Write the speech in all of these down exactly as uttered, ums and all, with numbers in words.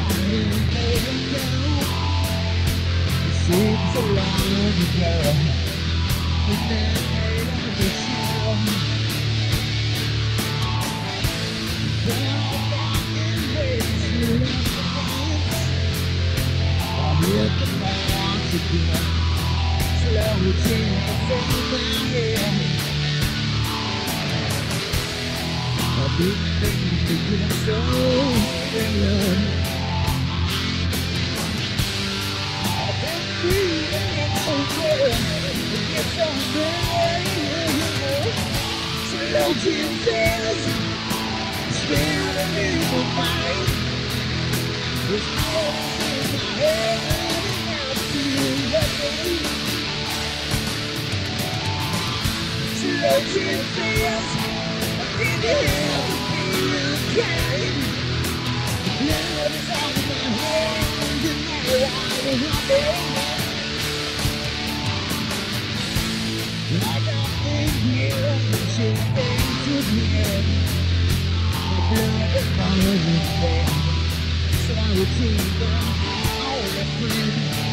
Seems so long ago, but now I show. But I'm back in ways to love the lights. I'm here to once again. Sloe Gin from my head. I've been thinking so real. Sloe Gin says, spend a little fight. There's always in my head, and I feel lucky. Sloe Gin says, I didn't have to be unkind. Blood is on my hands, and now I'm happy. I got in here, she thinks of me. My blood is falling down, so I will keep them all a friend.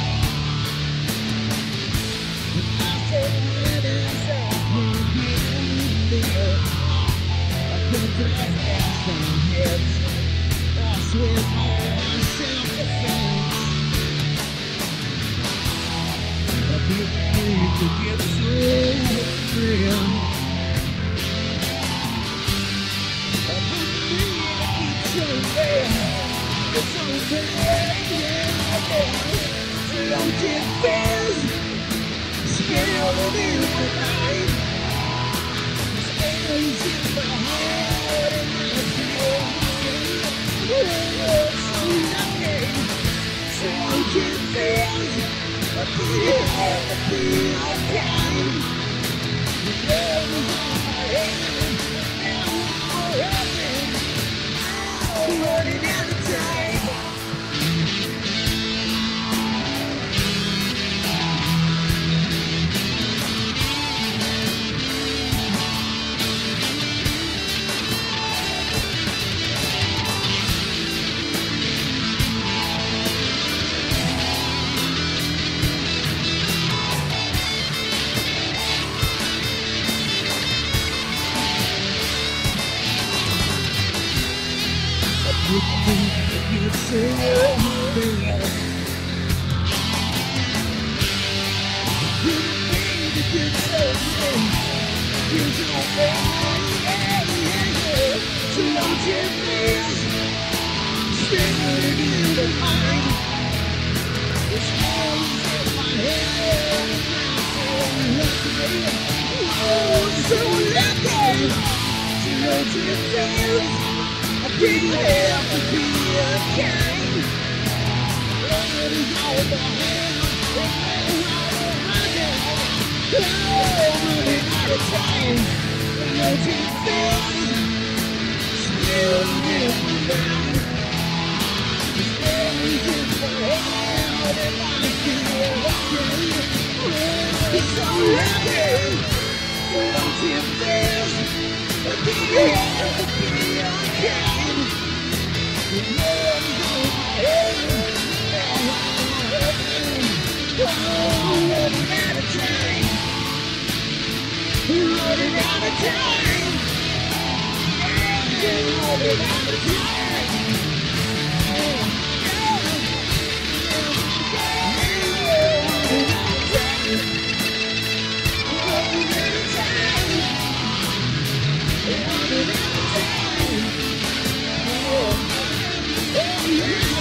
But I said when it's up, we'll get there. I put the last on heads, I swear on self-defense. I believe to get so real. I believe to keep so real. It's so bad, Sloe Gin Fizz, spilled it in my mind. It's in my head and I feel so lucky. Sloe Gin Fizz, I didn't have to be unkind. The love is on my head, now I'm running. I'm running out of time. You think you're so real. You think that you're so real. You're so real. Sloe Gin Fizz, spinning it in the mind. It's always in my head, and I'm so lucky. Oh, so lucky. Sloe Gin Fizz, I didn't have to be unkind. Blood is on my hands, and now I'm running. Oh, running out of time. Sloe Gin Fizz, spilled in my mind. It's always in my head, and I feel lucky. Oh, so lucky. Sloe Gin Fizz, I didn't have to be unkind. The love is on my head, now I'm running. Oh, running out of time. Running out of time. Yeah, running out of time. Yeah, yeah, yeah, running out of time. Running out of time. Running out of time. Oh, oh, yeah.